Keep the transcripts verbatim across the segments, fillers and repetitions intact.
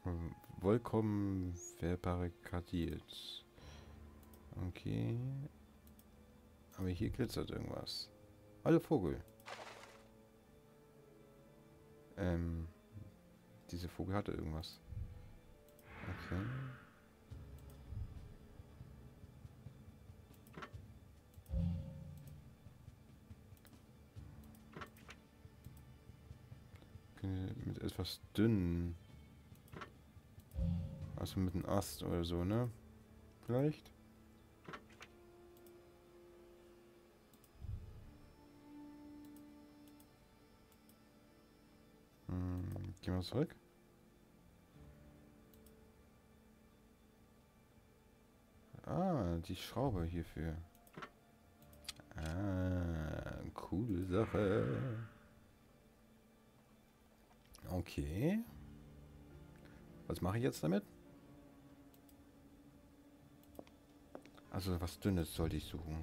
Vollkommen verbarrikadiert. Okay. Aber hier glitzert irgendwas. Hallo Vogel. Ähm, diese Vogel hatte irgendwas. Okay. Okay, mit etwas dünn. Also mit einem Ast oder so, ne? Vielleicht? Hm, gehen wir zurück. Ah, die Schraube hierfür. Ah, coole Sache. Okay. Was mache ich jetzt damit? Also was Dünnes sollte ich suchen.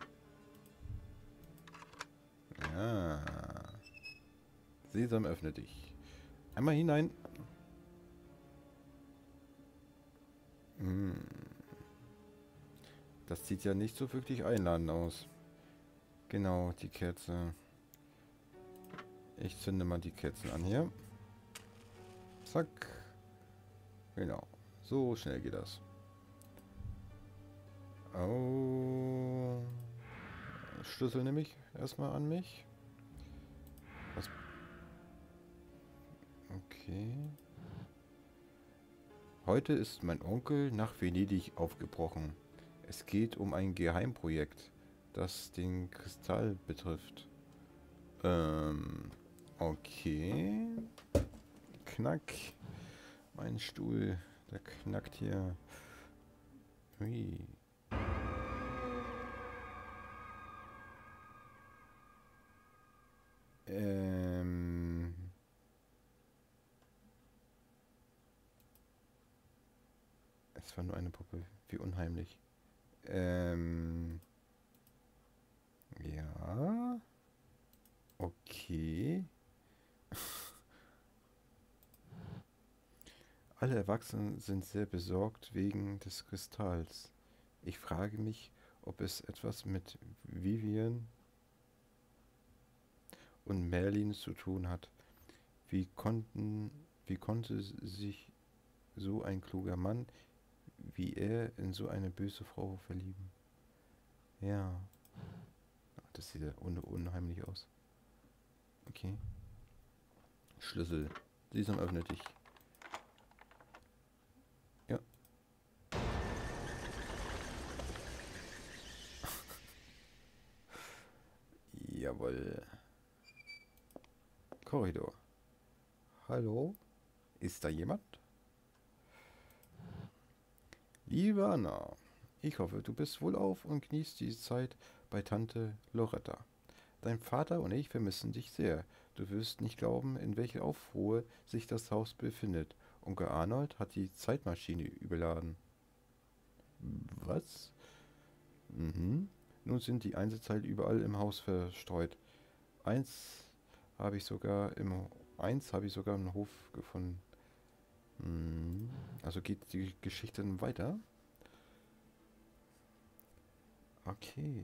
Ja. Sesam, öffne dich. Einmal hinein. Hm. Das sieht ja nicht so wirklich einladend aus. Genau, die Kerze. Ich zünde mal die Kerzen an hier. Zack. Genau. So schnell geht das. Oh. Schlüssel nehme ich erstmal an mich. Was? Okay. Heute ist mein Onkel nach Venedig aufgebrochen. Es geht um ein Geheimprojekt, das den Kristall betrifft. Ähm, okay. Knack. Mein Stuhl, der knackt hier. Hui. Ähm. Es war nur eine Puppe. Wie unheimlich. Ähm. Ja. Okay. Alle Erwachsenen sind sehr besorgt wegen des Kristalls. Ich frage mich, ob es etwas mit Vivian und Merlin zu tun hat. Wie konnten, wie konnte sich so ein kluger Mann wie er in so eine böse Frau verlieben? Ja, das sieht ja un unheimlich aus. Okay. Schlüssel. Sesam, öffne dich. Ja. Jawohl. Korridor. Hallo? Ist da jemand? Liebe Anna, ich hoffe, du bist wohlauf und genießt die Zeit bei Tante Loretta. Dein Vater und ich vermissen dich sehr. Du wirst nicht glauben, in welcher Aufruhr sich das Haus befindet. Onkel Arnold hat die Zeitmaschine überladen. Was? Mhm. Nun sind die Einzelteile überall im Haus verstreut. Eins habe ich sogar im eins habe ich sogar im Hof gefunden. Mhm. Also geht die Geschichte dann weiter? Okay.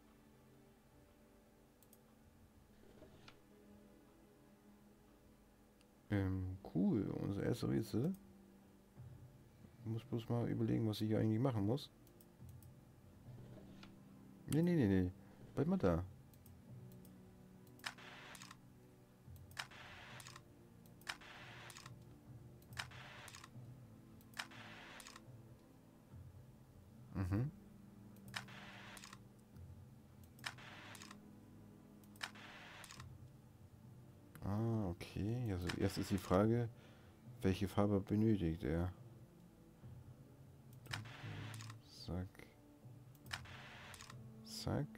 Ähm, cool. Unser erster Rätsel. Ich muss bloß mal überlegen, was ich hier eigentlich machen muss. Nee, nee, nee, nee. Bleib mal da. Mhm. Ah, okay. Also erst ist die Frage, welche Farbe benötigt er? Zack, zack.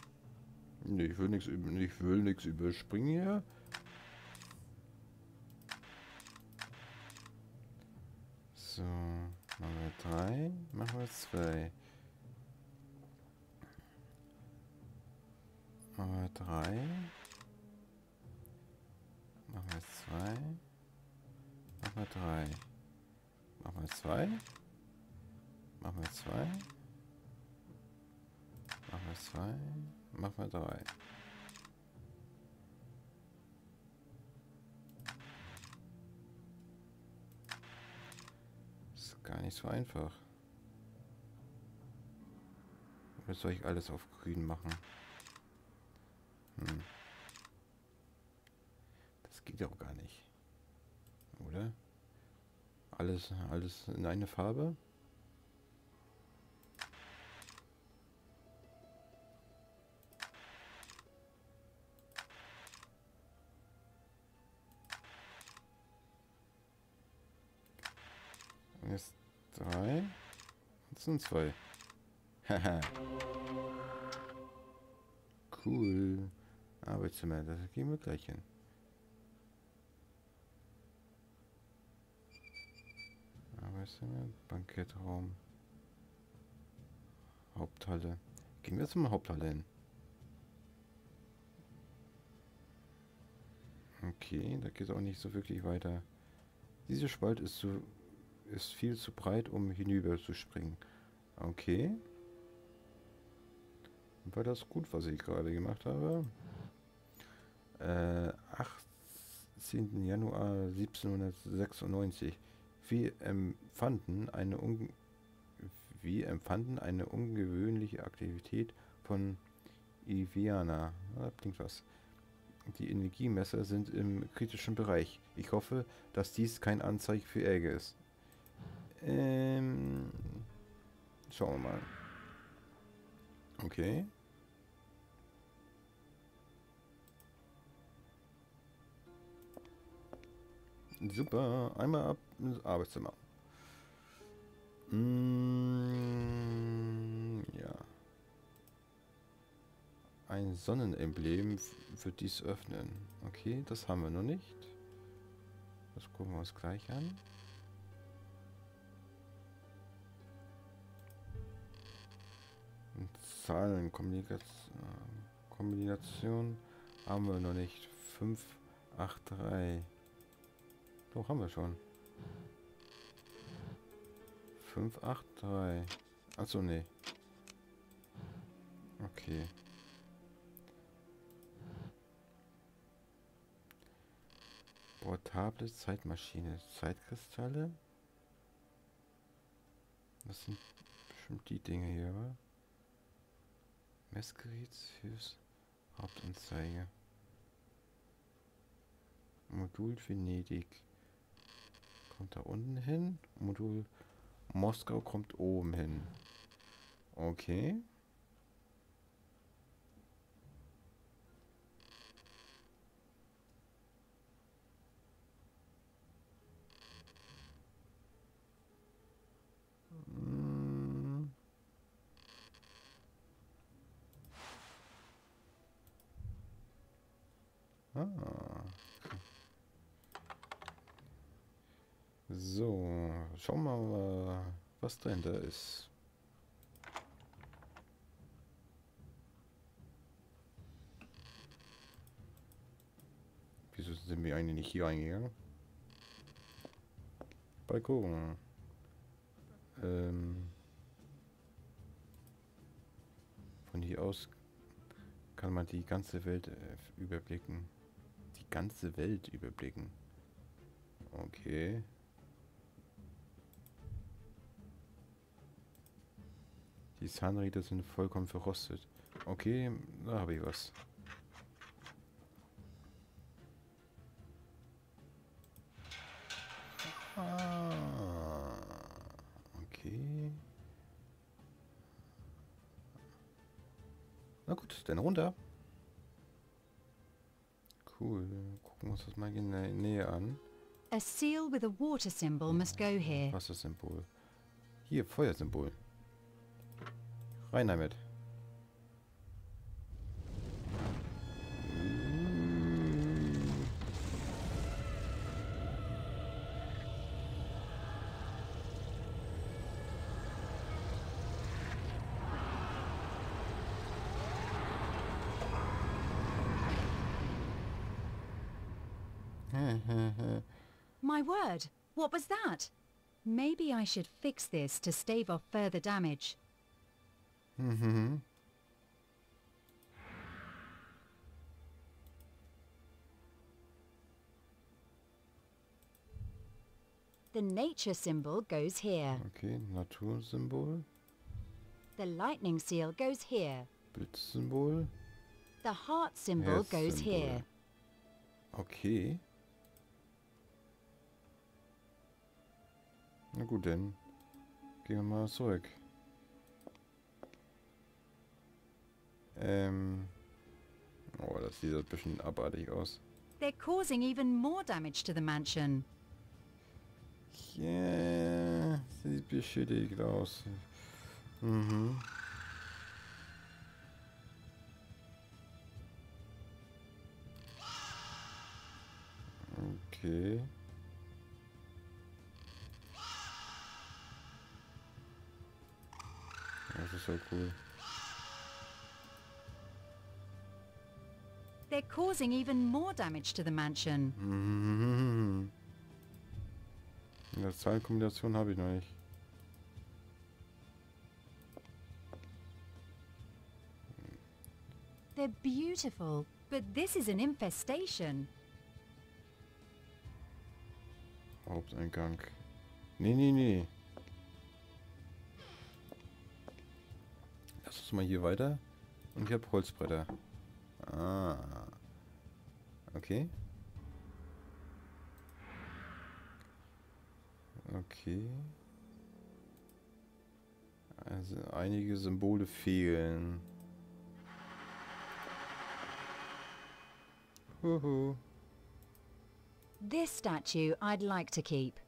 Nee, ich will nichts ich will nichts überspringen hier. So, machen wir drei, machen wir zwei. Machen wir drei. Machen wir zwei. Machen wir drei. Machen wir zwei. Machen wir zwei. Machen wir zwei. Machen wir drei. Ist gar nicht so einfach. Oder soll ich alles auf grün machen? Hm. Das geht ja auch gar nicht. Oder? Alles, alles in eine Farbe? Jetzt drei. Jetzt sind zwei. Haha. Cool. Arbeitszimmer, das gehen wir gleich hin. Arbeitszimmer, Bankettraum. Haupthalle. Gehen wir zum Haupthalle hin. Okay, da geht es auch nicht so wirklich weiter. Dieser Spalt ist so ist viel zu breit, um hinüber zu springen. Okay. War das gut, was ich gerade gemacht habe? Äh, achtzehnten Januar siebzehnhundertsechsundneunzig. Wir empfanden eine un wir empfanden eine ungewöhnliche Aktivität von Iviana. Da klingt was. Die Energiemesser sind im kritischen Bereich. Ich hoffe, dass dies kein Anzeichen für Ärger ist. Ähm, schauen wir mal. Okay. Super. Einmal ab ins Arbeitszimmer. Mm, ja. Ein Sonnenemblem wird dies öffnen. Okay, das haben wir noch nicht. Das gucken wir uns gleich an. Zahlenkombination Kombination haben wir noch nicht. fünf, acht, drei. Doch, haben wir schon. fünf, acht, drei. Achso, nee. Okay. Portable Zeitmaschine. Zeitkristalle. Das sind bestimmt die Dinge hier, wa? Messgerät, Hilfs, Hauptanzeige. Modul Venedig. Kommt da unten hin. Modul Moskau kommt oben hin. Okay. Hm. Ah. So, schauen wir mal, was dahinter ist. Wieso sind wir eigentlich nicht hier eingegangen? Balkon. Ähm, von hier aus kann man die ganze Welt äh, überblicken. Die ganze Welt überblicken. Okay. Die Zahnräder sind vollkommen verrostet. Okay, da habe ich was. Ah, okay. Na gut, dann runter. Cool. Gucken wir uns das mal in der Nähe an. A seal with a water symbol must go here. Wassersymbol. Hier, Feuersymbol. Rein damit. My word, what was that? Maybe I should fix this to stave off further damage. Mhm. The nature symbol goes here. Okay, Natursymbol, The lightning seal goes here. Blitzsymbol, The heart symbol goes Herzsymbol. here. Okay. Na gut, dann gehen wir mal zurück. Ähm. Oh, das sieht ein bisschen abartig aus. They're causing even more damage to the mansion. Ja, sieht beschädigt aus. Mhm. Okay. Das ist ja cool. They're causing even more damage to the mansion. Mhm. Das Zahlenkombination habe ich noch nicht. They're beautiful, but this is an infestation. Haupteingang. Nee, nee, nee. Lass uns mal hier weiter. Und ich habe Holzbretter. Ah. Okay. Okay. Also einige Symbole fehlen. Huhu. This statue I'd like to keep.